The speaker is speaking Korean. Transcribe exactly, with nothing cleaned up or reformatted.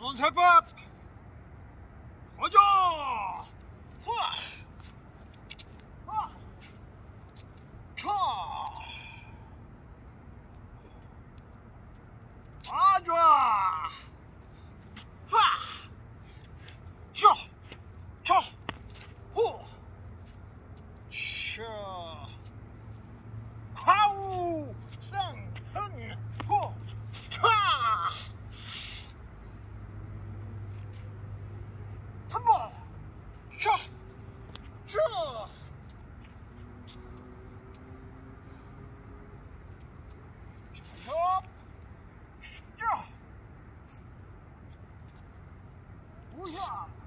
초선세법 도전! 후아! 아! 차! 아 좋아! 하! 쳐! 쳐! 후! 차! 과우! 생! 은! 후! 차! 한번! 차! 쭉! 자, 쭉! 우야!